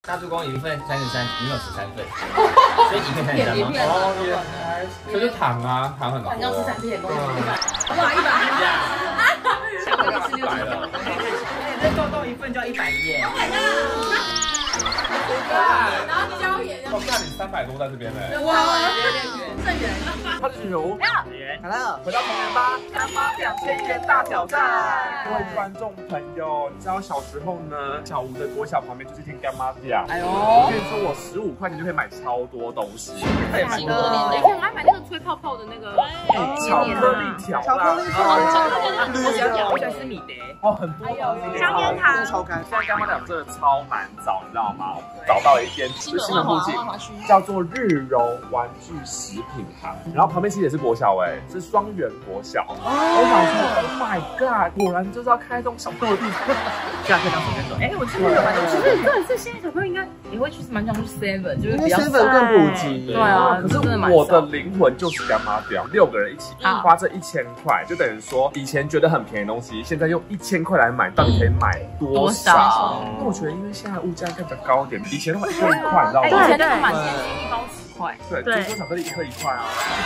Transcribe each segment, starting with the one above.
大猪公1份33，你有13份，所以1片33吗？ 哦，原来就是糖啊，糖很多。 你要吃3片，哇，100， 想这个吃6了。 这豆豆1份就要110耶。 然后椒盐， 我看你300多在这边嘞。 哇，正圆， 他是如。 好了， 回到同源吧，干妈2000元大挑战！各位观众朋友，你知道小时候呢，小吴的国小旁边就是一间干妈店。哎呦，我跟你说，我15块钱就可以买超多东西。 太棒了！我还买那个吹泡泡的那个巧克力条，巧克力条， 我喜欢吃米的。 哦，很多香烟糖， 超干。现在干妈店真的超难找，你知道吗？找到了一间，就是西门附近，叫做日柔玩具食品行，然后旁边其实也是国小哎，是双元国小。我想说 ，Oh my god， 果然就是要开这种小豆的地方。 这样可以当随便走。 哎，我吃过蛮多，其实真的是现在小朋友应该也会去，蛮想去 Seven， 就是比较 Seven 更普及。 对啊， 可是我的灵魂就是干妈店，6个人一起花这1000块，就等于说以前觉得很便宜的东西，现在用1000块来买，到底可以买多少？那我觉得因为现在物价更比较高一点，以前的话1个1块，你知道吗？ 以前那个满天星1包10块。 对，就说巧克力1颗1块啊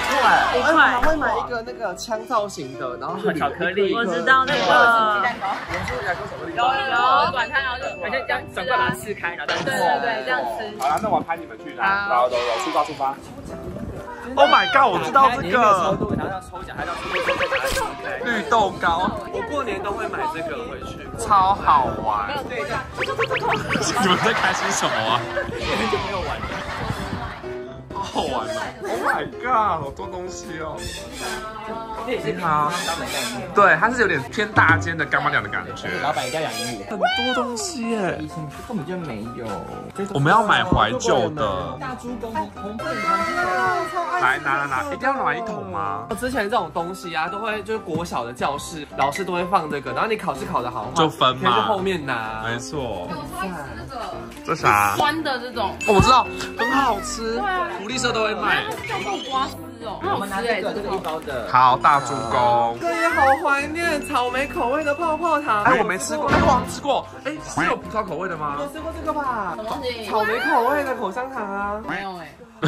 1块。还会买一个那个枪造型的，然后巧克力， 我知道那个鸡蛋糕， 你说亚洲巧克力， 有转开，然后就好像这样转过来把它撕开，然后对，这样吃。 好了，那我拍你们去哪？然后走，出发。Oh my god！ 我知道这个， 抽度，然后要抽奖，还要绿豆糕， 我过年都会买这个回去， 超好玩。 你们在开心什么啊？ 很久没有玩了。 好好玩哦 ！Oh my god， 好多东西哦！ 这也是好当的概念。 对，它是有点偏大间的干妈店的感觉。 老板一定要养鹦鹉。 很多东西耶！ 以前根本就没有。 我们要买怀旧的。 大猪公红粉来拿，一定要买1桶吗？ 之前这种东西啊，都会就是国小的教室，老师都会放这个，然后你考试考得好的话， 就分嘛， 可以去后面拿。 没错。 这啥？ 酸的这种， 我知道，很好吃。福利社都会卖。 叫做瓜丝哦，很好吃哎， 这个1包的。 好，大猪公。 这也好怀念草莓口味的泡泡糖。 哎，我没吃过，哎，我好像吃过。哎，是有葡萄口味的吗？ 有吃过这个吧？ 什么东西？ 草莓口味的口香糖啊。 没有哎。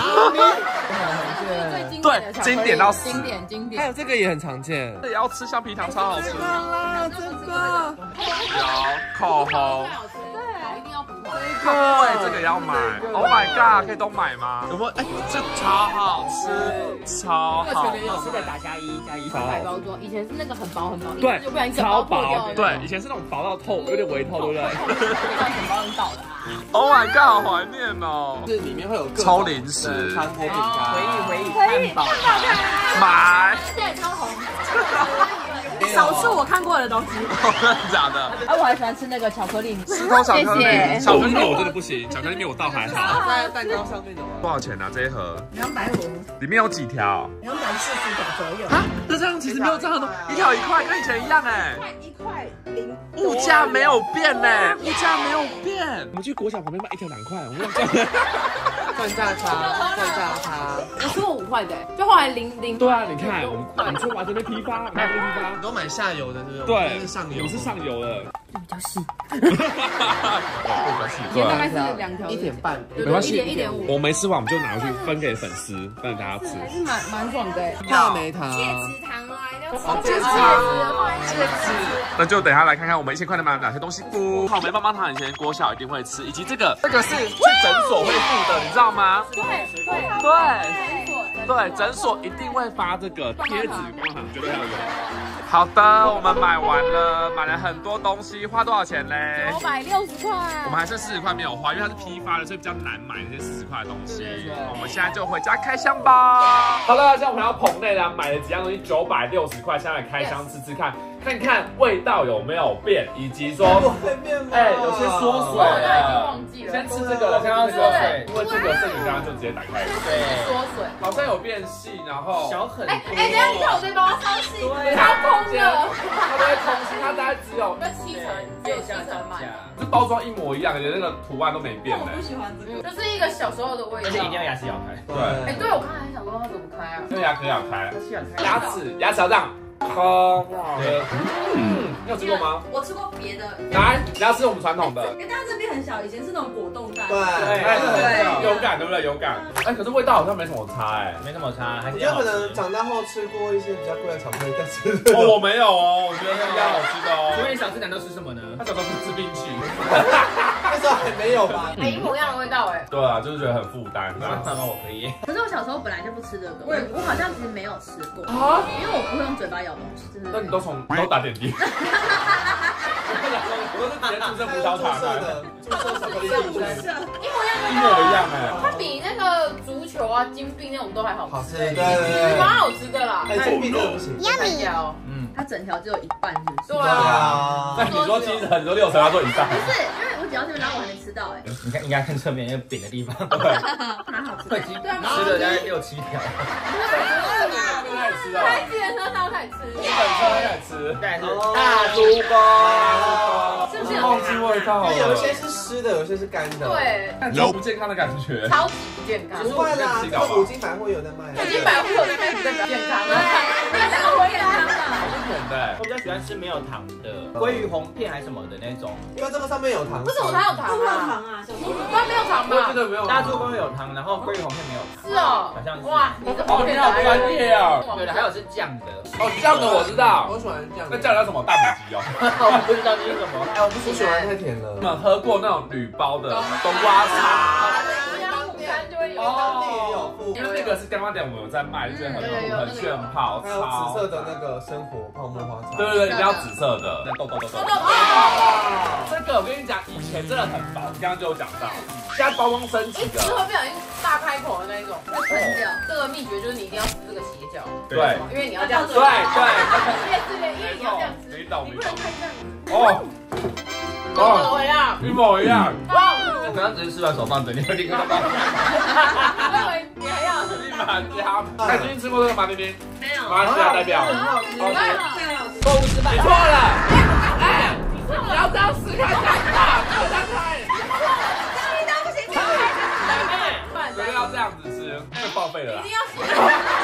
对，经典到死。 经典。 还有这个也很常见。 这也要吃橡皮糖，超好吃。 真的。 有口红。 对，一定要补。 对，这个也要买。Oh my god， 可以都买吗？有没有？哎，这超好吃，超好。 吃的打加1， 白包装，以前是那个很薄， 对， 就不然超薄，对，以前是那种薄到透，有点微透，对不对？ 很薄很倒的。 Oh my god， 好怀念哦！ 这里面会有超零食、 糖果饼干、 回忆汉堡， 买。 现在超红。 少数我看过的东西， 真的假的？ 哎，我还喜欢吃那个巧克力， 石头巧克力， 巧克力面我真的不行，巧克力面我倒还好。 在蛋糕上面的吗？ 多少钱呢？这一盒 250， 里面有几条 240种左右。 啊？那这样其实没有这样多，一条1块，跟以前一样哎。 1块0， 物价没有变呢，物价没有变。我们去国小旁边卖1条2块，我们这样。 赚价差。 我吃过5块的，就后来0。 对啊，你看我们去玩这边批发，看这边批发， 你都买下游的，是不是？ 对， 是上游， 是上游的， 比较细。 对， 大概是2条 1点半， 没关系 ，1.5。 我没吃完，我们就拿回去分给粉丝，让大家吃。 还是蛮爽的。 话梅糖、 戒指糖啊，一定要吃戒指。那就等一下来看看我们1000块能买哪些东西不？草莓棒棒糖以前国小一定会吃，以及这个是去诊所会附的，你知道吗？对，诊所一定会发这个贴纸棒棒糖，绝对要有。好的，我们买完了，买了很多东西，花多少钱嘞 ？960块。 我们还剩40块没有花，因为它是批发的，所以比较难买那些40块的东西。我们现在就回家开箱吧。好了，现在我们要棚内啦，买了几样东西，960块，现在来开箱吃吃看，看看味道有没有变，以及说，有些缩水了。先吃这个了，先要缩水，因为这个圣女刚刚就直接打开了， 对，缩水， 好像有变细，然后小很多。 等一下你看我这包超细，超空的， 它都会空心，它大概只有 7层，只有7层嘛。 这包装一模一样，连那个图案都没变呢。 我不喜欢这个， 就是一个小时候的味道。 而且一定要牙齿咬开。 对。 对我刚才还想说它怎么开啊？ 对，牙齿咬开，牙齿要这样。 好好喝。你有吃过吗？ 我吃过别的， 来，你要吃我们传统的。 因为它这边很小，以前是那种果冻袋。 对，有感对不对？有感。哎，可是味道好像没什么差哎， 没什么差，还是我觉得可能长大后吃过一些比较贵的巧克力，但是哦，我没有哦，我觉得是比较好吃的哦。 请问你小吃男都吃什么呢？ 他小时候是吃冰淇淋。 那时候还没有吧？ 一模一样的味道哎。 对啊，就是觉得很负担。 那我可以。 可是我小时候本来就不吃这个，我好像其实没有吃过， 啊？ 因为我不会用嘴巴咬东西。 那你都打点滴？我都是直接注射葡萄糖的， 注射巧克力进去， 一模一样哎。 它比那个足球啊、金币那种都还好好吃， 吃， 对对蛮好吃的啦。 哎，金币真的不行。 看一下哦，它整条只有一半，是不是？ 对啊， 那你说其实很多6成，他说一半。 不是，因为我只要这边，然后我还没吃到哎。 你看，应该看侧面那个饼的地方， 蛮好吃的。 已经吃了大概6、7条。 开始吃啊！ 开自行车上开始吃， 日本车开始吃， 再来是大猪公， 是不是有忘记味道了？ 那有一些是湿的，有一些是干的。， 对， 超不健康的感觉。 超级不健康。 不会啦，这个五金百货有在卖。 已经百货有在开始在健康了，对，这个我健康了。 甜的， 我比较喜欢吃没有糖的鲑鱼红片还是什么的那种。 因为这个上面有糖。 为什么它有糖不能啊？ 糖啊，小时候。 它没有糖吧？ 真的没有。 大猪公有糖，然后鲑鱼红片没有糖。 是哦， 好像是。 哇，你这哦，你好专业哦。 对的，还有是酱的。 哦，这样的我知道。 我喜欢这样。 那叫什么大母鸡哦？ 我不知道这是什么。 哎，我不喜欢太甜了。 你们喝过那种铝包的冬瓜茶？ 午餐就会有。 当地也有附， 因为那个是刚刚点我们有在卖，就是很炫泡， 还有紫色的那个生活泡沫花茶。 对对对，一定要紫色的。那豆。这个我跟你讲，以前真的很薄，你刚刚就有讲到，现在包装升级一吃了。 会不小心大开口的那一种，会喷掉。这个秘诀就是你一定要吃这个斜角， 对， 因为你要这样吃。 对， 因为你要这样吃， 你懂你不能看这样子。 哦， 跟我一样。 一模一样。 哇！ 我刚刚只是吃完手放着，你会立刻放。 我以为你还要。 立马加。那最近吃过这个吗？那边没有。 马来西亚代表。 购物失败。 你错了。哎，你要这样试看看，这样开。绝对要这样子吃，会报废了啦。 一定要斜。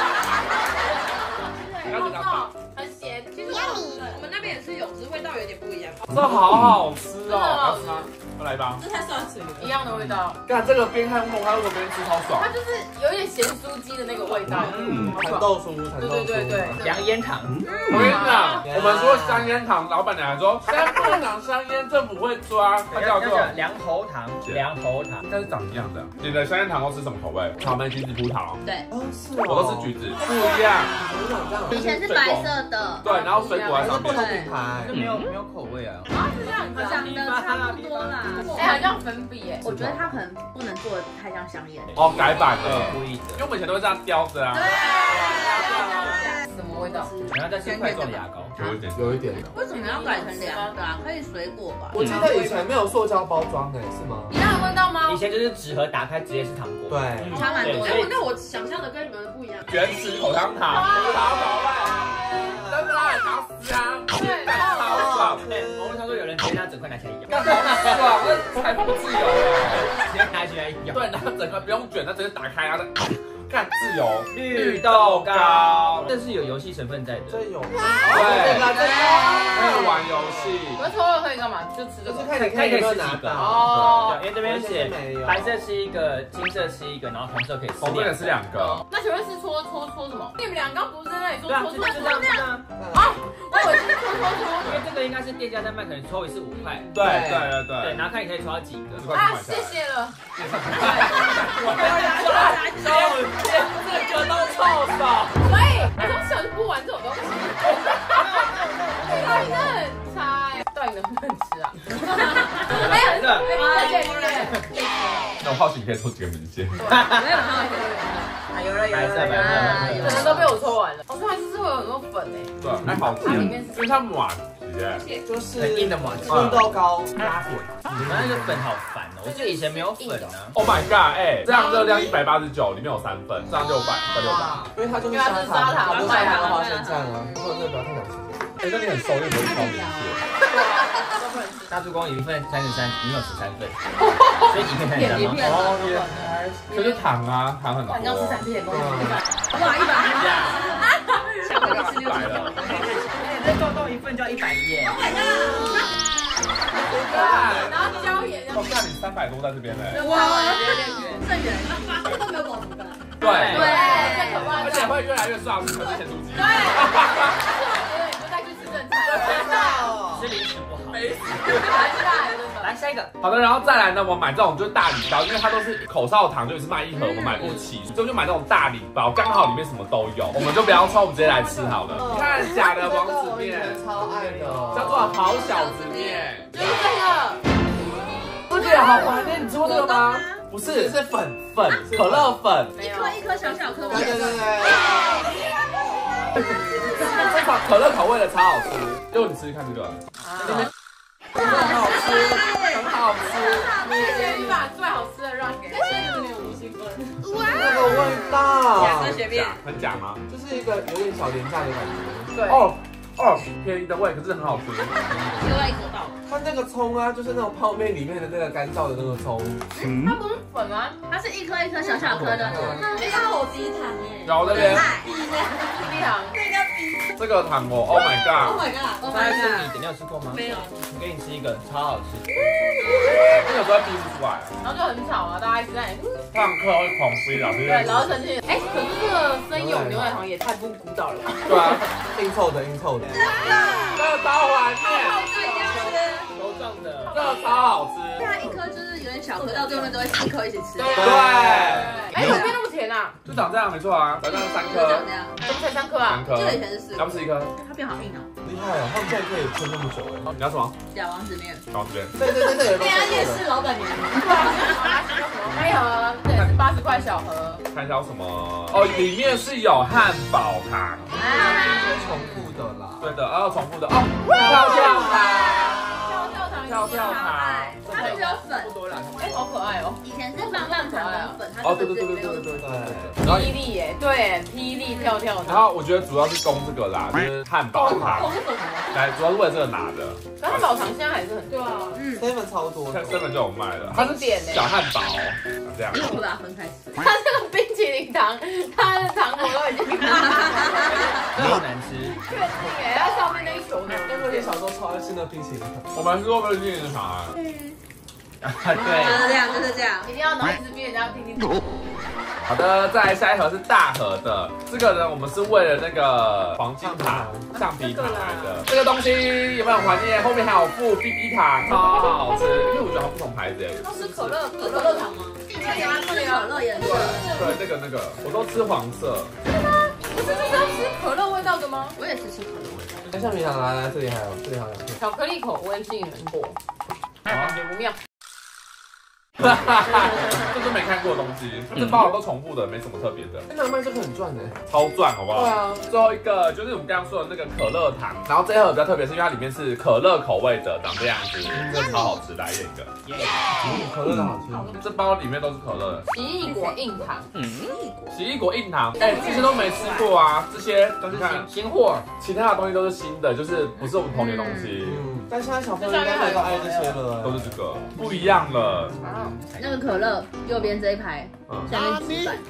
要这样放。 很咸，其实我们那边也是有，只是味道有点不一样。 这好好吃哦！要吃吗？再来一包。 这太酸水了。 一样的味道， 看这个边看梦，它如果边吃超爽它。就是有一点咸酥鸡的那个味道。 蚕豆酥，蚕豆酥。 对。 凉烟糖。 我跟你讲，我们说香烟糖，老板娘还说现在不能讲香烟，政府会抓，它叫做凉喉糖，凉喉糖。 应该是长一样的。你的香烟糖都吃什么口味？草莓、橘子、葡萄。 对， 哦，是哦。 我都是橘子，不一样。 以前是白色的。 对，然后水果在上面。 不同品牌就没有口味啊。 是这样子，长得差不多啦。哎，很像粉笔哎。我觉得它可能不能做的太像香烟。 哦，改版的， 故意的。 因为我们以前都会这样叼着啊。 什么味道？ 然后再吃块状牙膏。 有一点。 为什么要改成凉的啊？可以水果吧？ 我记得以前没有塑胶包装的，是吗？ 一样的味道吗？ 以前就是纸盒打开直接是糖果。 对， 差蛮多的。 那我想象的跟你们的不一样。 原始口香糖，超口味，真的很好吃啊！ 对， 超爽。 网络上说有人直接拿整块拿起来咬， 好爽，那财富自由直接拿起来咬。 对，然后整个不用卷，它直接打开，然后看自由。 绿豆糕，这是有游戏成分在的。 这有。 对，可以玩游戏。 可是抽了可以干嘛？就吃这个。 看你可以拿到。 哦。 因为这边写白色吃一个，金色吃一个，然后红色可以吃红色也是2个。 那请问是搓什么？你们俩刚不是在那里说搓就这样子啊？ 啊，我以为是搓。 因为这个应该是店家在卖，可能抽一次5块。 对， 然后看你可以抽到几个。 啊，谢谢了。 这个都臭手。 喂，从小就不玩这种东西。到底很差哎，到底能不能吃啊？哎呀，谢谢。 那我好奇你可以抽几个明显？ 没有。有了，可能都被我抽完了。我说还是会有很多粉哎。 对，还好吃，因为它软， 就是很硬的嘛， 绿豆糕拉滚。你们那个粉好烦哦，我记得以前没有粉啊。 Oh my god， 哎，这样热量189，里面有3份，这样600，才600。 因为它就是砂糖，它就是砂糖花生酱啊。不过那不要太想吃。 哎，那你很瘦，又不会超明显。 大猪公1份33，你有13份，所以1片33吗？ 哦，原来就是糖啊，糖很多。 你要吃3片，跟我哇，100。 100了。 这豆豆一份就要110耶。 然后椒盐， 我看你300多在这边嘞。 哇，正远， 这都没有保存的。 对， 最可怕的， 而且会越来越爽，是可是咸猪鸡。 对，你就再去吃正餐， 吃零食不好。 没死。 来下一个。 好的，然后再来呢，我买这种就是大礼包，因为它都是口哨糖，就一次卖1盒，我们买不起，所以我就买那种大礼包，刚好里面什么都有，我们就不要抽，我们直接来吃好了。你看假的王子面， 超爱的， 叫做好小子面， 就是这个。 这个好怀念，你吃过这个吗？不是，是粉，可乐粉， 一颗小小颗的， 对。 这款可乐口味的超好吃，就你吃看这个， 很好吃， 很好吃。 谢谢你把最好吃的让给，谢谢你们5星分。 那个味道， 很假吗？ 就是一个有点小廉价的感觉。 对， 便宜的味，可是很好吃。 另外一颗到， 它那个葱啊，就是那种泡面里面的那个干燥的那个葱。 它不是粉吗？它是一颗小小颗的， 它好低糖哎。 然后这边低糖， 这个糖哦 ，Oh my god！ Oh my god！ 大概是你的，你有吃过吗？ 没有。 我给你吃一个，超好吃。 这个时候逼不出来， 然后就很吵啊，大家一直在上课会狂飞老师。 对，然后生气。哎，可是这个生勇牛奶糖也太不古早了吧？ 对啊， 硬凑的。 这个超怀念， 球状的， 这个超好吃。 它一颗就是有点小颗，到最后面都会4颗一起吃。 对， 哎，怎么变那么甜啊？ 就长这样没错啊，长这样3 就颗， 长这样，怎么才3颗啊？ 3颗， 这个以前是4颗， 要不吃1颗？ 它变好硬哦。 厉害哦，他们现在可以撑那么久哎。 你要什么？ 假王子面， 然后这边， 对，有个夜市老板娘。 还有啊，对，80块小盒。 看一下有什么哦，里面是有汉堡糖， 重复的啦。 对的，然后重复的哦，跳跳糖， 它是只有粉， 不多啦。 哎，好可爱哦。以前是放浪糖跟粉，它哦，对，然后霹雳耶，对，霹雳跳跳糖。 然后我觉得主要是供这个啦，就是汉堡糖，来，主要是为了这个拿的。 但汉堡糖现在还是很多。 对啊， 7超多的。 根本就有卖的，它是小汉堡，这样。 我把它分开吃。它这个冰淇淋糖，它的糖果都已经没有难吃。 确定哎，它上面那一球呢？ 因为你小时候超爱吃那冰淇淋。 我们是会冰淇淋糖， 对， 就是这样，一定要拿一支逼人家听听。 好的，再来下一盒是大盒的，这个呢我们是为了那个黄金糖、橡皮糖来的。这个东西有没有很怀念？后面还有附 BB 糖，超好吃，因为我觉得它不同牌子耶。 都是可乐糖吗？对啊，是可乐颜色。 对，那个，我都吃黄色。 真的吗？不是就是要吃可乐味道的吗？我也是吃可乐味道。 橡皮糖来，这里还有2片。 巧克力口味杏仁果，感觉不妙。 这是没看过的东西，这包都重复的，没什么特别的。 那卖这个很赚哎， 超赚，好不好？ 对啊。 最后一个就是我们刚刚说的那个可乐糖，然后这一盒比较特别，是因为它里面是可乐口味的，长这样子，真的超好吃，来一个。 可乐的好吃。 这包里面都是可乐。 奇异果硬糖， 奇异果硬糖，哎，这些都没吃过啊，这些都是看新货。 其他的东西都是新的，就是不是我们童年的东西， 但现在小朋友应该没都爱这些了， 都是这个不一样了。 那个可乐右边这一排，下面纸板，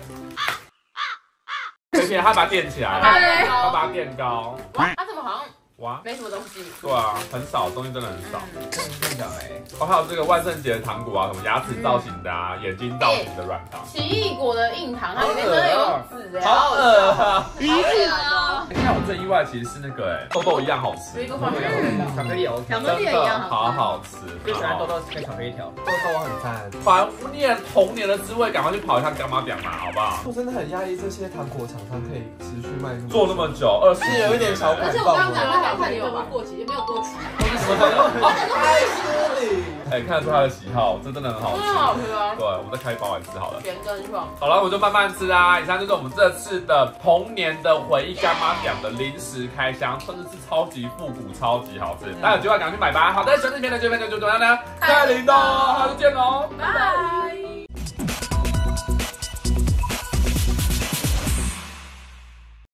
而且他把它垫起来，他把它垫高。 哇，它怎么好像哇， 没什么东西？ 对啊，很少，东西真的很少。 看起来哦，还有这个万圣节的糖果啊，什么牙齿造型的啊，眼睛造型的软糖。 奇异果的硬糖，它里面真的有籽哎， 好恶啊！ 好恶哦。 你看我最意外其实是那个哎，豆豆一样好吃， 有一个方面， 巧克力也 OK， 巧克力也一样好好吃。 最喜欢豆豆配巧克力条， 豆豆很赞。 怀念童年的滋味，赶快去跑一趟干妈店嘛，好不好？ 我真的很压抑，这些糖果厂商可以持续卖那么做那么久，20 是有一点小感动。 而且我刚刚讲他想看你有没有过期，也没有过期。 太失礼。 哎，看得出他的喜好，这真的很好吃， 真的好吃啊！ 对，我们再开一包来吃好了。 甜跟爽。 好了，我就慢慢吃啊。以上就是我们这次的童年的回忆干妈店的零食开箱，真的是超级复古，超级好吃。大家有机会赶快去买吧。好的，喜欢这片的就分享就怎样呢？开铃铛，下次见喽， 拜拜。